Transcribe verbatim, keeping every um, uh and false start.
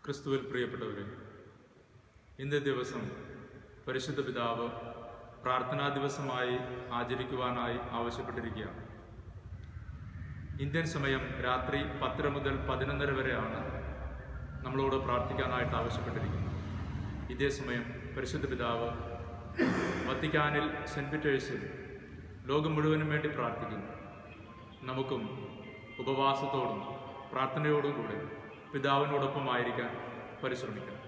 ക്രിസ്തുവിൽ പ്രിയപ്പെട്ടവരെ, ഇന്നത്തെ ദിവസം പരിശുദ്ധ പിതാവ് പ്രാർത്ഥനാ ദിവസമായി ആചരിക്കുവാനായി ആവശ്യപ്പെട്ടിരിക്കുകയാണ്. ഇന്ത്യൻ സമയം രാത്രി പത്തര മുതൽ പതിനൊന്നര വരെയാണ് നമ്മളോട് പ്രാർത്ഥിക്കാനായിട്ട് ആവശ്യപ്പെട്ടിരിക്കുന്നത്. ഇതേ സമയം പരിശുദ്ധ പിതാവ് വത്തിക്കാനിൽ സെൻറ്റ് പീറ്റേഴ്സിൽ ലോകം മുഴുവനും വേണ്ടി പ്രാർത്ഥിക്കുന്നു. നമുക്കും ഉപവാസത്തോടും പ്രാർത്ഥനയോടും കൂടെ പിതാവിനോടൊപ്പമായിരിക്കാൻ പരിശ്രമിക്കണം.